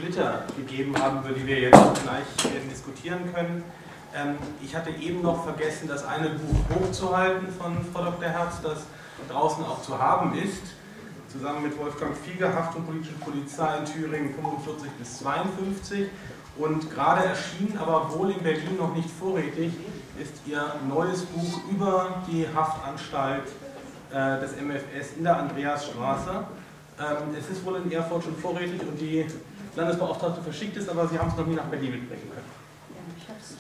Twitter gegeben haben, über die wir jetzt gleich diskutieren können. Ich hatte eben noch vergessen, das eine Buch hochzuhalten von Frau Dr. Herz, das draußen auch zu haben ist, zusammen mit Wolfgang Fieger, Haft und politische Polizei in Thüringen 45 bis 52. Und gerade erschienen, aber wohl in Berlin noch nicht vorrätig, ist ihr neues Buch über die Haftanstalt des MfS in der Andreasstraße. Es ist wohl in Erfurt schon vorrätig und die Landesbeauftragte verschickt es, aber Sie haben es noch nie nach Berlin mitbringen können. Ja, ich habe es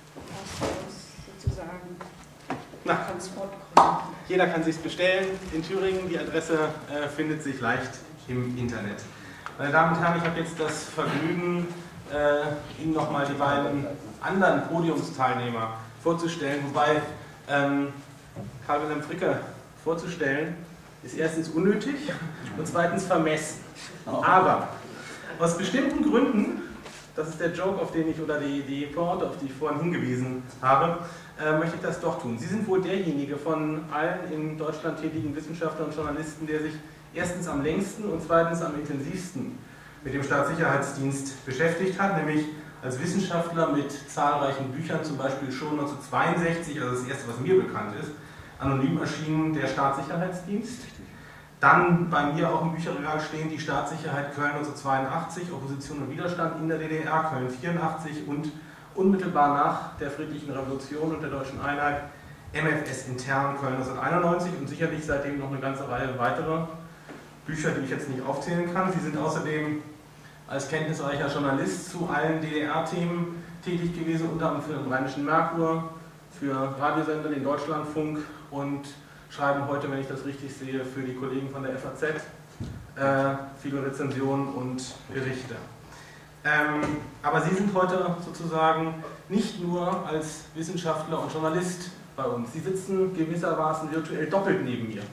sozusagen Transportgründen. Jeder kann es sich bestellen in Thüringen. Die Adresse findet sich leicht im Internet. Meine Damen und Herren, ich habe jetzt das Vergnügen, Ihnen nochmal die beiden anderen Podiumsteilnehmer vorzustellen, wobei Karl-Wilhelm Fricke vorzustellen ist erstens unnötig und zweitens vermessen. Aber aus bestimmten Gründen, das ist der Joke, auf den ich, oder die Pointe, auf die ich vorhin hingewiesen habe, möchte ich das doch tun. Sie sind wohl derjenige von allen in Deutschland tätigen Wissenschaftlern und Journalisten, der sich erstens am längsten und zweitens am intensivsten mit dem Staatssicherheitsdienst beschäftigt hat, nämlich als Wissenschaftler mit zahlreichen Büchern, zum Beispiel schon 1962, also das erste, was mir bekannt ist, anonym erschienen der Staatssicherheitsdienst. Dann bei mir auch im Bücherregal stehen die Staatssicherheit Köln 1982, Opposition und Widerstand in der DDR, Köln 84 und unmittelbar nach der Friedlichen Revolution und der Deutschen Einheit MfS intern Köln 1991 und sicherlich seitdem noch eine ganze Reihe weiterer Bücher, die ich jetzt nicht aufzählen kann. Sie sind außerdem als kenntnisreicher Journalist zu allen DDR-Themen tätig gewesen, unter anderem für den Rheinischen Merkur, für Radiosender, den Deutschlandfunk und schreiben heute, wenn ich das richtig sehe, für die Kollegen von der FAZ viele Rezensionen und Berichte. Aber Sie sind heute sozusagen nicht nur als Wissenschaftler und Journalist bei uns. Sie sitzen gewissermaßen virtuell doppelt neben mir.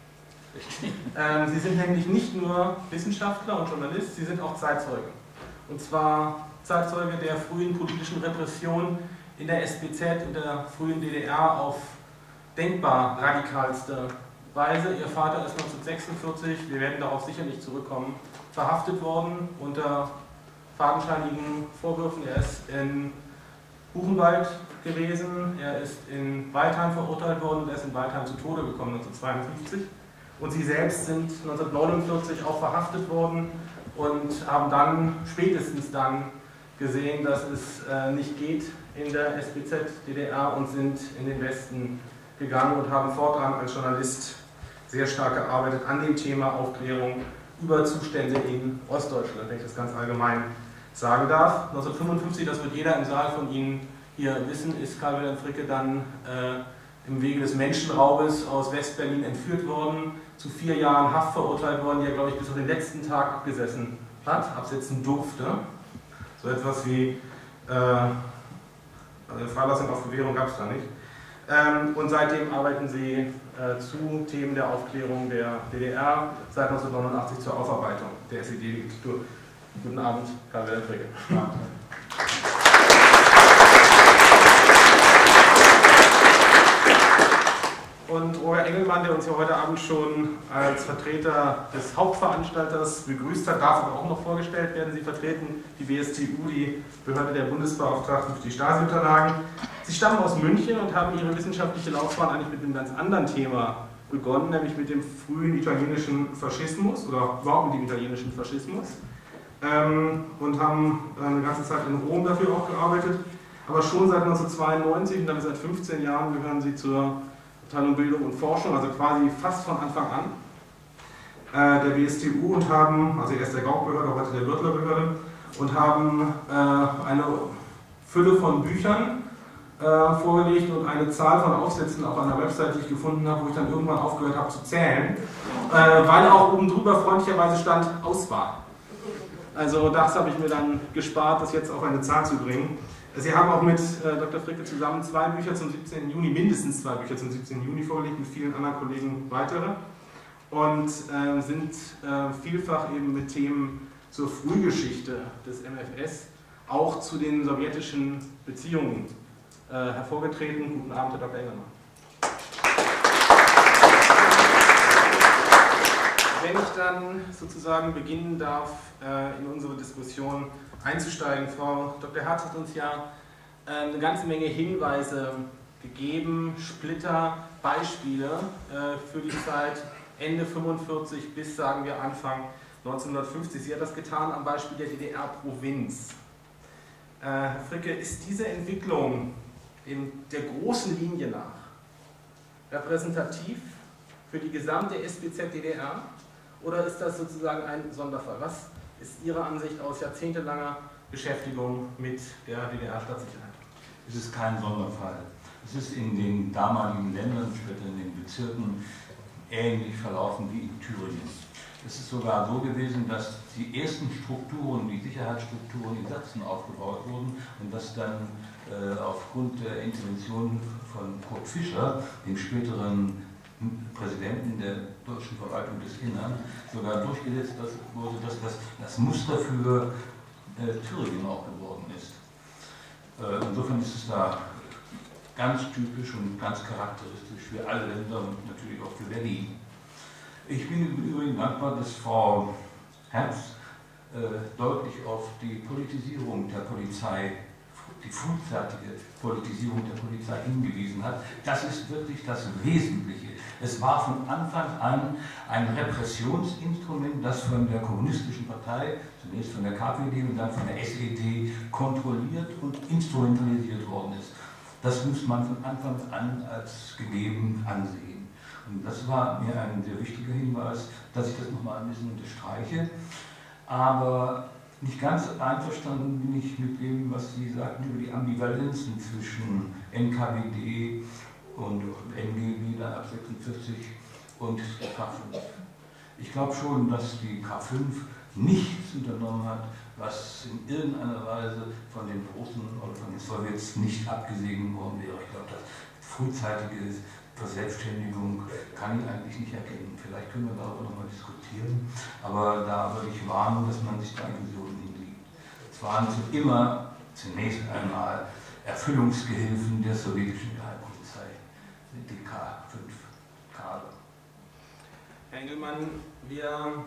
Sie sind nämlich nicht nur Wissenschaftler und Journalist, Sie sind auch Zeitzeuge. Und zwar Zeitzeuge der frühen politischen Repression in der SBZ und der frühen DDR auf denkbar radikalste Weise. Ihr Vater ist 1946, wir werden darauf sicherlich zurückkommen, verhaftet worden unter fadenscheinigen Vorwürfen. Er ist in Buchenwald gewesen, er ist in Waldheim verurteilt worden und er ist in Waldheim zu Tode gekommen 1952. Und Sie selbst sind 1949 auch verhaftet worden und haben dann, spätestens dann, gesehen, dass es nicht geht in der SBZ DDR und sind in den Westen gegangen und haben fortan als Journalist sehr stark gearbeitet an dem Thema Aufklärung über Zustände in Ostdeutschland, wenn ich das ganz allgemein sagen darf. 1955, das wird jeder im Saal von Ihnen hier wissen, ist Karl-Wilhelm Fricke dann im Wege des Menschenraubes aus Westberlin entführt worden, zu 4 Jahren Haft verurteilt worden, die er, glaube ich, bis auf den letzten Tag abgesessen hat, absetzen durfte. So etwas wie Freilassung auf Bewährung gab es da nicht. Und seitdem arbeiten Sie zu Themen der Aufklärung der DDR, seit 1989 zur Aufarbeitung der SED-Diktatur. Guten Abend, Karl-Wilhelm Fricke. Und Roger Engelmann, der uns hier heute Abend schon als Vertreter des Hauptveranstalters begrüßt hat, darf aber auch noch vorgestellt werden. Sie vertreten die BSTU, die Behörde der Bundesbeauftragten für die Stasi-Unterlagen. Sie stammen aus München und haben ihre wissenschaftliche Laufbahn eigentlich mit einem ganz anderen Thema begonnen, nämlich mit dem frühen italienischen Faschismus oder überhaupt mit dem italienischen Faschismus. Und haben eine ganze Zeit in Rom dafür auch gearbeitet. Aber schon seit 1992 und dann seit 15 Jahren gehören Sie zur Abteilung Bildung und Forschung, also quasi fast von Anfang an der BSTU und haben, also erst der Gauck-Behörde, heute der Wirtler-Behörde, und haben eine Fülle von Büchern vorgelegt und eine Zahl von Aufsätzen auf einer Website, die ich gefunden habe, wo ich dann irgendwann aufgehört habe zu zählen, weil auch oben drüber freundlicherweise stand Auswahl. Also das habe ich mir dann gespart, das jetzt auf eine Zahl zu bringen. Sie haben auch mit Dr. Fricke zusammen 2 Bücher zum 17. Juni, mindestens 2 Bücher zum 17. Juni vorgelegt, mit vielen anderen Kollegen weitere. Und sind vielfach eben mit Themen zur Frühgeschichte des MfS, auch zu den sowjetischen Beziehungen hervorgetreten. Guten Abend, Herr Dr. Engelmann. wenn ich dann sozusagen beginnen darf, in unsere Diskussion einzusteigen. Frau Dr. Herz hat uns ja eine ganze Menge Hinweise gegeben, Splitter, Beispiele für die Zeit Ende 45 bis, sagen wir, Anfang 1950. Sie hat das getan am Beispiel der DDR-Provinz. Herr Fricke, ist diese Entwicklung in der großen Linie nach repräsentativ für die gesamte SBZ-DDR oder ist das sozusagen ein Sonderfall? Was ist Ihrer Ansicht aus jahrzehntelanger Beschäftigung mit der DDR-Staatssicherheit? Es ist kein Sonderfall. Es ist in den damaligen Ländern, später in den Bezirken, ähnlich verlaufen wie in Thüringen. Es ist sogar so gewesen, dass die ersten Strukturen, die Sicherheitsstrukturen in Sachsen aufgebaut wurden und dass dann aufgrund der Intervention von Kurt Fischer, dem späteren Präsidenten der deutschen Verwaltung des Innern, sogar durchgesetzt wurde, dass das Muster für Thüringen auch geworden ist. Insofern ist es da ganz typisch und ganz charakteristisch für alle Länder und natürlich auch für Berlin. Ich bin im Übrigen dankbar, dass Frau Herz deutlich auf die Politisierung der Polizei, die frühzeitige Politisierung der Polizei hingewiesen hat. Das ist wirklich das Wesentliche. Es war von Anfang an ein Repressionsinstrument, das von der kommunistischen Partei, zunächst von der KPD und dann von der SED, kontrolliert und instrumentalisiert worden ist. Das muss man von Anfang an als gegeben ansehen. Und das war mir ein sehr wichtiger Hinweis, dass ich das nochmal ein bisschen unterstreiche. Aber nicht ganz einverstanden bin ich mit dem, was Sie sagten über die Ambivalenzen zwischen NKWD und NGB dann ab 46 und der K5. Ich glaube schon, dass die K5 nichts unternommen hat, was in irgendeiner Weise von den Russen oder von den Sowjets nicht abgesegnet worden wäre. Ich glaube, das frühzeitige Verselbstständigung kann ich eigentlich nicht erkennen. Vielleicht können wir darüber nochmal diskutieren, aber da würde ich warnen, dass man sich da Illusionen hinlegt. Es waren immer zunächst einmal Erfüllungsgehilfen der sowjetischen Geheimpolizei, die K5-Kader. Herr Engelmann, wir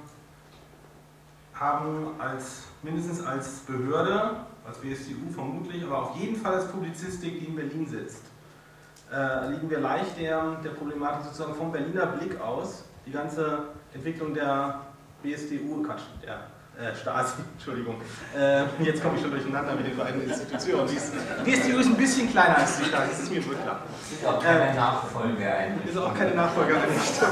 haben mindestens als Behörde, als BStU vermutlich, aber auf jeden Fall als Publizistik, die in Berlin sitzt, liegen wir leicht der Problematik sozusagen vom Berliner Blick aus, die ganze Entwicklung der BStU, der Stasi, Entschuldigung, jetzt komme ich schon durcheinander mit den beiden Institutionen. Die BStU ist ein bisschen kleiner als die Stasi, das ist mir wohl klar. Ist auch keine Nachfolgeeinrichtung. Ist auch keine Nachfolgeeinrichtung.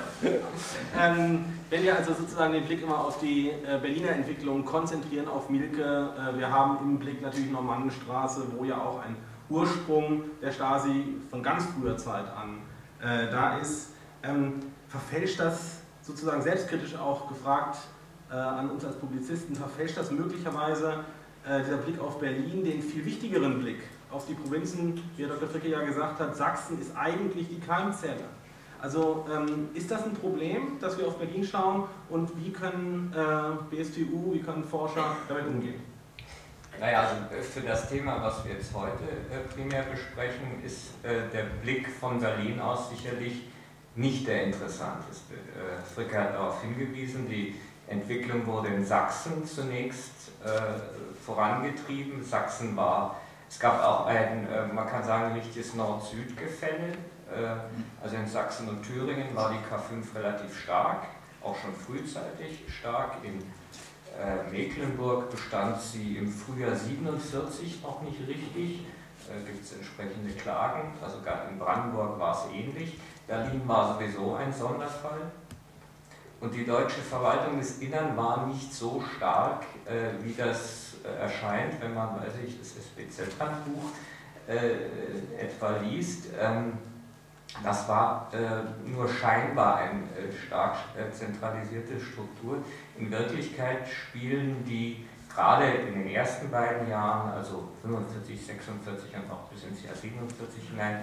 Wenn wir also sozusagen den Blick immer auf die Berliner Entwicklung konzentrieren, auf Mielke, wir haben im Blick natürlich Normannenstraße, wo ja auch ein Ursprung der Stasi von ganz früher Zeit an da ist. Verfälscht das sozusagen selbstkritisch auch gefragt an uns als Publizisten, verfälscht das möglicherweise dieser Blick auf Berlin den viel wichtigeren Blick auf die Provinzen, wie Herr Dr. Fricke ja gesagt hat, Sachsen ist eigentlich die Keimzelle. Also ist das ein Problem, dass wir auf Berlin schauen und wie können BStU, wie können Forscher damit umgehen? Naja, also für das Thema, was wir jetzt heute primär besprechen, ist der Blick von Berlin aus sicherlich nicht der interessanteste. Fricke hat darauf hingewiesen, die Entwicklung wurde in Sachsen zunächst vorangetrieben. Sachsen es gab auch ein, man kann sagen, richtiges Nord-Süd-Gefälle. Also in Sachsen und Thüringen war die K5 relativ stark, auch schon frühzeitig stark. In Mecklenburg bestand sie im Frühjahr 47 noch nicht richtig, gibt es entsprechende Klagen, also in Brandenburg war es ähnlich. Berlin war sowieso ein Sonderfall. Und die deutsche Verwaltung des Innern war nicht so stark, wie das erscheint, wenn man, weiß ich, das SBZ-Handbuch etwa liest. Das war nur scheinbar eine stark zentralisierte Struktur. In Wirklichkeit spielen die gerade in den ersten beiden Jahren, also 45, 46 und auch bis ins Jahr 47 hinein,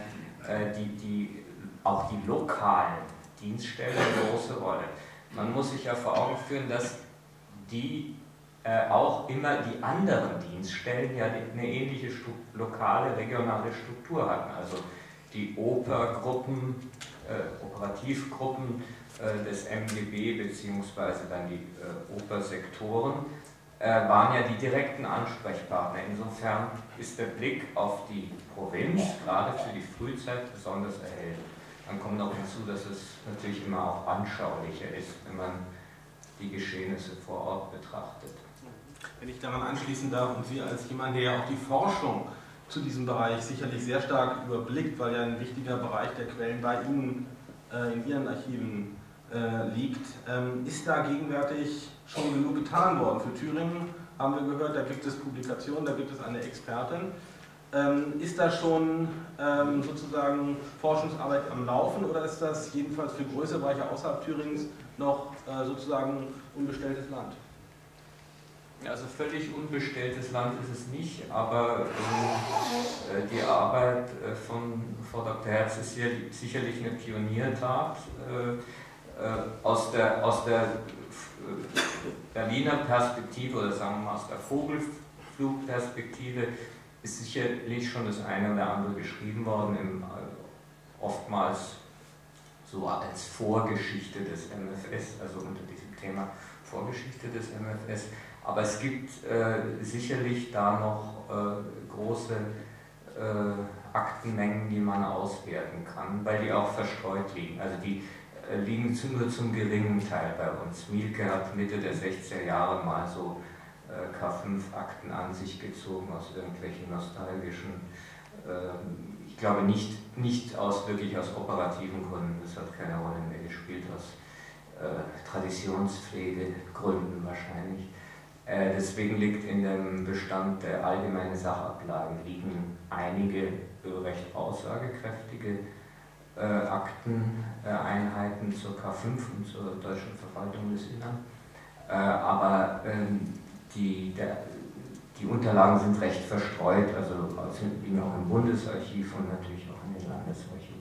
auch die lokalen Dienststellen eine große Rolle. Man muss sich ja vor Augen führen, dass die auch immer die anderen Dienststellen ja eine ähnliche lokale, regionale Struktur hatten. Also die Opergruppen, Operativgruppen des MGB beziehungsweise dann die Opersektoren waren ja die direkten Ansprechpartner. Insofern ist der Blick auf die Provinz, gerade für die Frühzeit, besonders erhellend. Dann kommt noch hinzu, dass es natürlich immer auch anschaulicher ist, wenn man die Geschehnisse vor Ort betrachtet. Wenn ich daran anschließen darf und Sie als jemand, der ja auch die Forschung zu diesem Bereich sicherlich sehr stark überblickt, weil ja ein wichtiger Bereich der Quellen bei Ihnen in Ihren Archiven liegt, ist da gegenwärtig schon genug getan worden? Für Thüringen haben wir gehört, da gibt es Publikationen, da gibt es eine Expertin. Ist da schon sozusagen Forschungsarbeit am Laufen oder ist das jedenfalls für größere Bereiche außerhalb Thürings noch sozusagen unbestelltes Land? Also völlig unbestelltes Land ist es nicht, aber die Arbeit von Frau Dr. Herz ist hier sicherlich eine Pioniertat. Aus der Berliner Perspektive oder sagen wir mal aus der Vogelflugperspektive ist sicherlich schon das eine oder andere geschrieben worden, oftmals so als Vorgeschichte des MFS, also unter diesem Thema Vorgeschichte des MFS. Aber es gibt sicherlich da noch große Aktenmengen, die man auswerten kann, weil die auch verstreut liegen. Also die liegen nur zum geringen Teil bei uns. Mielke hat Mitte der 60er Jahre mal so K5-Akten an sich gezogen aus irgendwelchen nostalgischen, ich glaube nicht wirklich aus operativen Gründen, das hat keine Rolle mehr gespielt, aus Traditionspflegegründen wahrscheinlich. Deswegen liegt in dem Bestand der allgemeinen Sachablage liegen einige recht aussagekräftige Akteneinheiten zur K5 und zur Deutschen Verwaltung des Innern. Aber die Unterlagen sind recht verstreut, also liegen auch im Bundesarchiv und natürlich auch in den Landesarchiven.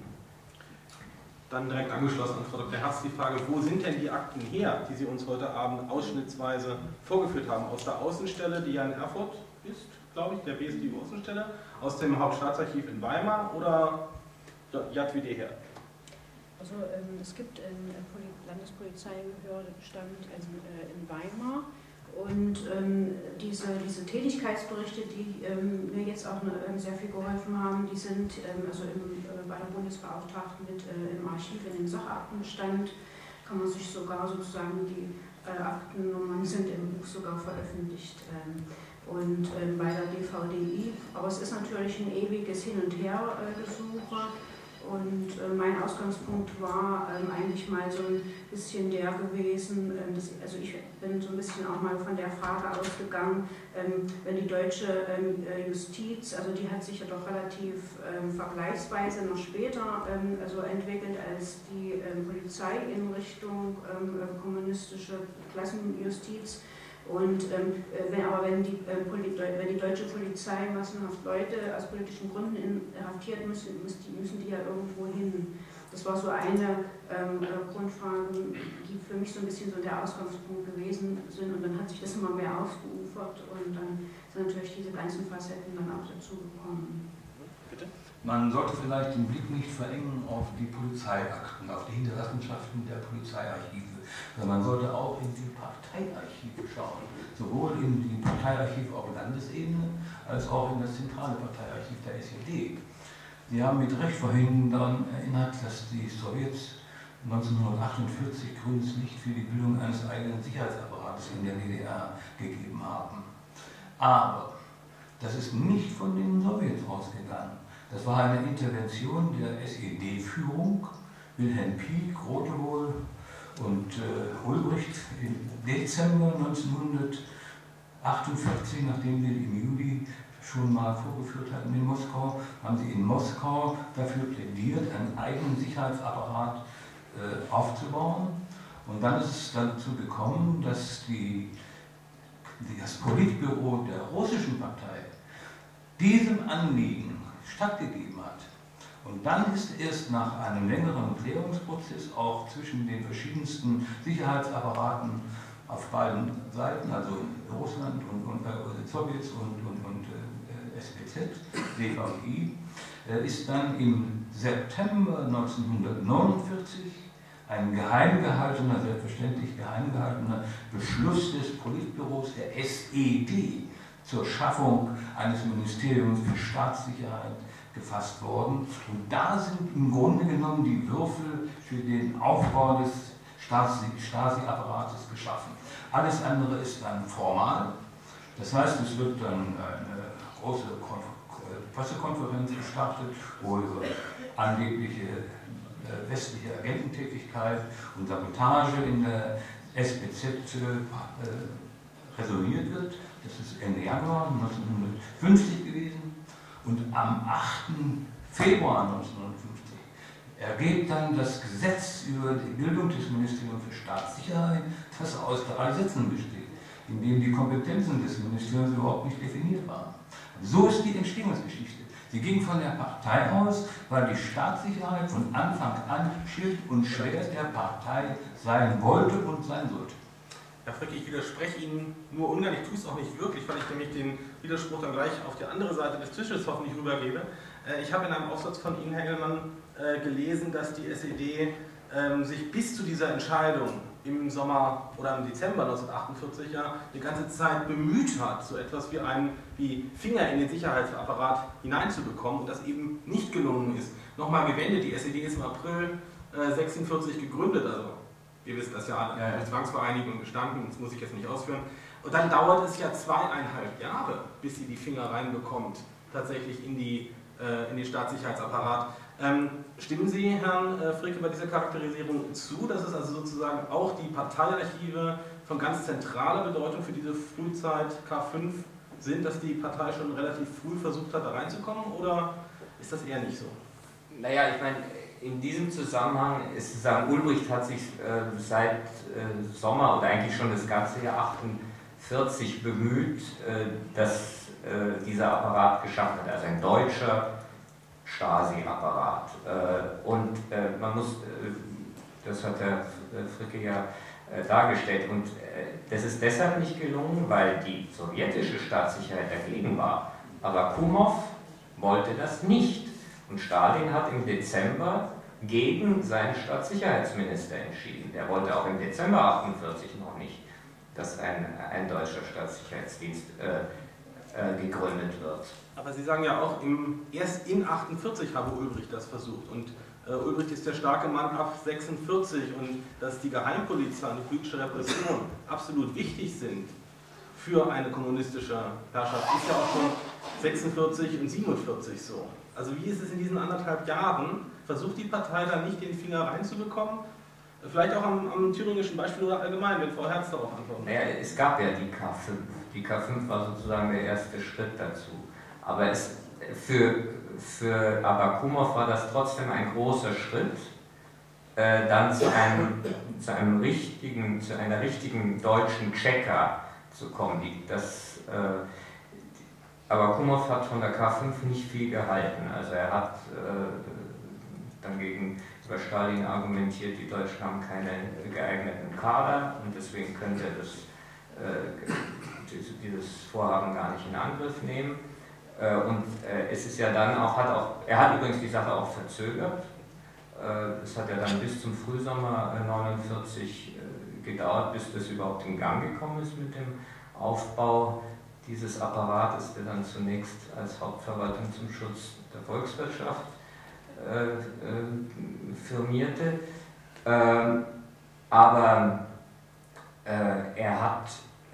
Dann direkt angeschlossen an Frau Dr. Herz die Frage, wo sind denn die Akten her, die Sie uns heute Abend ausschnittsweise vorgeführt haben? Aus der Außenstelle, die ja in Erfurt ist, glaube ich, der BSDU-Außenstelle, aus dem Hauptstaatsarchiv in Weimar oder JWD her? Also es gibt einen Landespolizeibehördebestand in Weimar und diese Tätigkeitsberichte, die mir jetzt auch sehr viel geholfen haben, die sind bei der Bundesbeauftragten mit im Archiv in den Sachabtenbestand, kann man sich sogar sozusagen, die Aktennummern sind im Buch sogar veröffentlicht. Und bei der DVDI, aber es ist natürlich ein ewiges Hin- und Her-Gesuche. Und mein Ausgangspunkt war eigentlich mal so ein bisschen der gewesen, also ich bin so ein bisschen auch mal von der Frage ausgegangen, wenn die deutsche Justiz, also die hat sich ja doch relativ vergleichsweise noch später also entwickelt als die Polizei in Richtung kommunistische Klassenjustiz. Und wenn die deutsche Polizei massenhaft Leute aus politischen Gründen inhaftiert, müssen die ja irgendwo hin. Das war so eine Grundfrage, die für mich so ein bisschen so der Ausgangspunkt gewesen sind. Und dann hat sich das immer mehr ausgeufert und dann sind natürlich diese ganzen Facetten dann auch dazu gekommen. Bitte? Man sollte vielleicht den Blick nicht verengen auf die Polizeiakten, auf die Hinterlassenschaften der Polizeiarchive, sondern man sollte auch in die Parteiarchive schauen, sowohl in die Parteiarchive auf Landesebene als auch in das zentrale Parteiarchiv der SED. Sie haben mit Recht vorhin daran erinnert, dass die Sowjets 1948 grünes Licht für die Bildung eines eigenen Sicherheitsapparates in der DDR gegeben haben. Aber das ist nicht von den Sowjets ausgegangen. Das war eine Intervention der SED-Führung, Wilhelm Pieck, Rotewohl und Ulbricht im Dezember 1948, nachdem wir im Juli schon mal vorgeführt hatten in Moskau, haben sie in Moskau dafür plädiert, einen eigenen Sicherheitsapparat aufzubauen. Und dann ist es dazu gekommen, dass das Politbüro der russischen Partei diesem Anliegen stattgegeben hat. Und dann ist erst nach einem längeren Klärungsprozess auch zwischen den verschiedensten Sicherheitsapparaten auf beiden Seiten, also Russland und Sowjets und SPZ, DVI, ist dann im September 1949 ein geheim gehaltener, selbstverständlich geheim gehaltener Beschluss des Politbüros der SED zur Schaffung eines Ministeriums für Staatssicherheit gefasst worden. Und da sind im Grunde genommen die Würfel für den Aufbau des Stasi-Apparates geschaffen. Alles andere ist dann formal. Das heißt, es wird dann eine große Pressekonferenz gestartet, wo über angebliche westliche Agententätigkeit und Sabotage in der SBZ resoniert wird. Das ist Ende Januar 1950 gewesen. Und am 8. Februar 1950 ergeht dann das Gesetz über die Bildung des Ministeriums für Staatssicherheit, das aus 3 Sätzen besteht, in dem die Kompetenzen des Ministeriums überhaupt nicht definiert waren. So ist die Entstehungsgeschichte. Sie ging von der Partei aus, weil die Staatssicherheit von Anfang an Schild und Schwert der Partei sein wollte und sein sollte. Herr Fricke, ich widerspreche Ihnen nur ungern, ich tue es auch nicht wirklich, weil ich nämlich den Widerspruch dann gleich auf die andere Seite des Tisches hoffentlich rübergebe. Ich habe in einem Aufsatz von Ihnen, Herr Engelmann, gelesen, dass die SED sich bis zu dieser Entscheidung im Sommer oder im Dezember 1948 ja die ganze Zeit bemüht hat, so etwas wie Finger in den Sicherheitsapparat hineinzubekommen und das eben nicht gelungen ist. Nochmal gewendet, die SED ist im April 1946 gegründet, also ihr wisst das ja alle, ja. Zwangsvereinigung gestanden, das muss ich jetzt nicht ausführen. Und dann dauert es ja 2,5 Jahre, bis sie die Finger reinbekommt, tatsächlich in den Staatssicherheitsapparat. Stimmen Sie, Herrn Fricke, bei dieser Charakterisierung zu, dass es also sozusagen auch die Parteiarchive von ganz zentraler Bedeutung für diese Frühzeit K5 sind, dass die Partei schon relativ früh versucht hat, da reinzukommen, oder ist das eher nicht so? Naja, ich meine, in diesem Zusammenhang ist zu sagen, Ulbricht hat sich seit Sommer oder eigentlich schon das ganze Jahr 1948 bemüht, dass dieser Apparat geschaffen wird, also ein deutscher Stasi-Apparat. Und man muss, das hat der Fricke ja dargestellt, und das ist deshalb nicht gelungen, weil die sowjetische Staatssicherheit dagegen war. Aber Kumow wollte das nicht. Und Stalin hat im Dezember gegen seinen Staatssicherheitsminister entschieden. Der wollte auch im Dezember 1948 noch nicht, dass ein deutscher Staatssicherheitsdienst gegründet wird. Aber Sie sagen ja auch, erst in 1948 habe Ulbricht das versucht. Und Ulbricht ist der starke Mann ab 1946 und dass die Geheimpolizei und die politische Repression absolut wichtig sind für eine kommunistische Herrschaft, ist ja auch schon 1946 und 1947 so. Also wie ist es in diesen 1,5 Jahren? Versucht die Partei da nicht den Finger reinzubekommen? Vielleicht auch am thüringischen Beispiel oder allgemein, wenn Frau Herz darauf antwortet. Naja, es gab ja die K5. Die K5 war sozusagen der erste Schritt dazu. Aber für Abakumov war das trotzdem ein großer Schritt, dann zu einer richtigen deutschen Checker zu kommen. Abakumov hat von der K5 nicht viel gehalten. Also er hat dann gegenüber Stalin argumentiert, die Deutschen haben keine geeigneten Kader und deswegen könnte er dieses Vorhaben gar nicht in Angriff nehmen. Und es ist ja dann auch, er hat übrigens die Sache auch verzögert. Es hat ja dann bis zum Frühsommer 1949 gedauert, bis das überhaupt in Gang gekommen ist mit dem Aufbau dieses Apparates, der dann zunächst als Hauptverwaltung zum Schutz der Volkswirtschaft firmierte. Aber er hat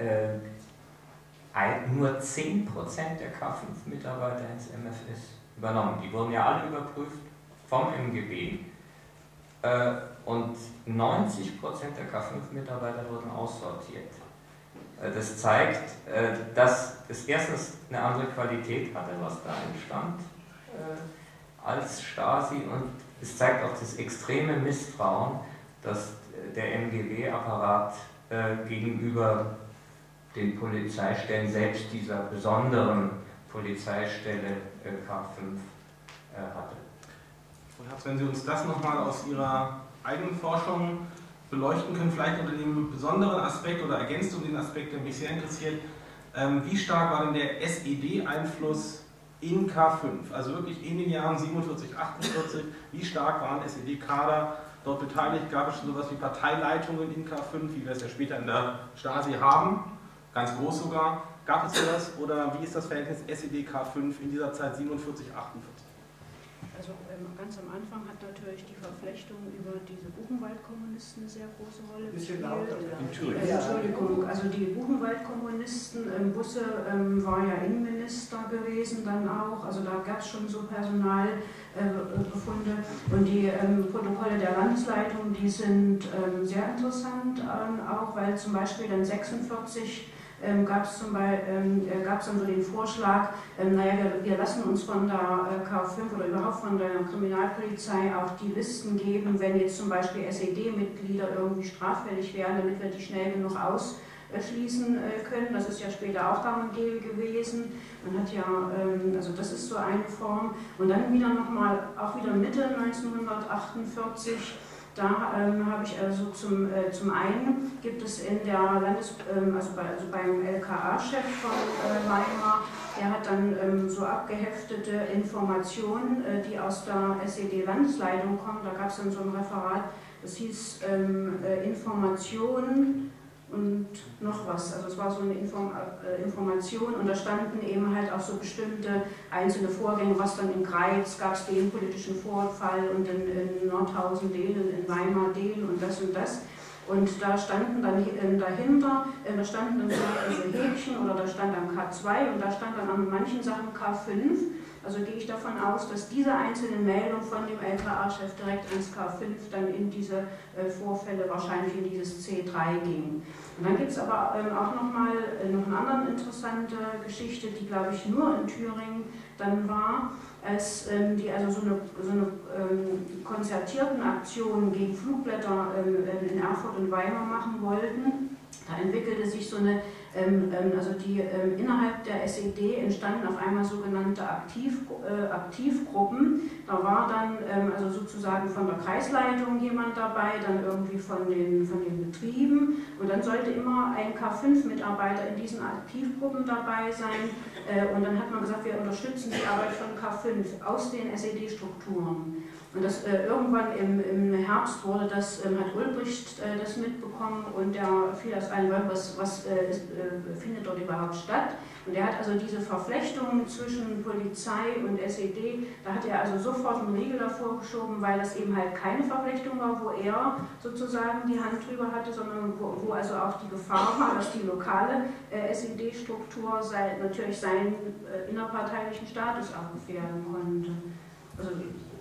nur 10% der K5-Mitarbeiter ins MFS übernommen. Die wurden ja alle überprüft vom MGB und 90% der K5-Mitarbeiter wurden aussortiert. Das zeigt, dass es erstens eine andere Qualität hatte, was da entstand, als Stasi, und es zeigt auch das extreme Misstrauen, das der MGB-Apparat gegenüber den Polizeistellen, selbst dieser besonderen Polizeistelle K5 hatte. Frau Herz, wenn Sie uns das nochmal aus Ihrer eigenen Forschung beleuchten können, vielleicht unter dem besonderen Aspekt oder ergänzt um den Aspekt, der mich sehr interessiert, wie stark war denn der SED-Einfluss in K5, also wirklich in den Jahren 47, 48, wie stark waren SED-Kader dort beteiligt? Gab es schon sowas wie Parteileitungen in K5, wie wir es ja später in der Stasi haben, ganz groß sogar. Gab es sowas oder wie ist das Verhältnis SED-K5 in dieser Zeit 47, 48? Also ganz am Anfang hat natürlich die Verflechtung über diese Buchenwald-Kommunisten eine sehr große Rolle gespielt. Entschuldigung, also die Buchenwald-Kommunisten, Busse war ja Innenminister gewesen dann auch, also da gab es schon so Personalbefunde und die Protokolle der Landesleitung, die sind sehr interessant auch, weil zum Beispiel dann 46 gab es dann so den Vorschlag, naja, wir lassen uns von der K5 oder überhaupt von der Kriminalpolizei auch die Listen geben, wenn jetzt zum Beispiel SED-Mitglieder irgendwie straffällig wären, damit wir die schnell genug ausschließen können. Das ist ja später auch gang und gäbe gewesen. Man hat ja, also das ist so eine Form. Und dann wieder nochmal, auch wieder Mitte 1948, da habe ich also zum einen gibt es in der beim LKA-Chef von Weimar, der hat dann so abgeheftete Informationen, die aus der SED-Landesleitung kommen. Da gab es dann so ein Referat, das hieß Informationen und noch was. Also es war so eine Information und da standen eben halt auch so bestimmte einzelne Vorgänge, was dann in Greiz gab es den politischen Vorfall und in Nordhausen den, in Weimar den und das und das. Und da standen dann dahinter, da standen dann so Häkchen oder da stand dann K2 und da stand dann an manchen Sachen K5. Also gehe ich davon aus, dass diese einzelne Meldung von dem LKA-Chef direkt ans K5 dann in diese Vorfälle wahrscheinlich in dieses C3 ging. Und dann gibt es aber auch noch eine andere interessante Geschichte, die glaube ich nur in Thüringen dann war, als die also so eine konzertierten Aktionen gegen Flugblätter in Erfurt und Weimar machen wollten. Da entwickelte sich so eine, innerhalb der SED entstanden auf einmal sogenannte Aktivgruppen. Da war dann also sozusagen von der Kreisleitung jemand dabei, dann irgendwie von den Betrieben und dann sollte immer ein K5-Mitarbeiter in diesen Aktivgruppen dabei sein und dann hat man gesagt, wir unterstützen die Arbeit von K5 aus den SED-Strukturen. Und das, irgendwann im Herbst wurde das, hat Ulbricht das mitbekommen und der fiel das ein, was findet dort überhaupt statt. Und er hat also diese Verflechtungen zwischen Polizei und SED, da hat er also sofort einen Riegel davor geschoben, weil das eben halt keine Verflechtung war, wo er sozusagen die Hand drüber hatte, sondern wo also auch die Gefahr war, dass die lokale SED-Struktur natürlich seinen innerparteilichen Status auch gefährden konnte. Also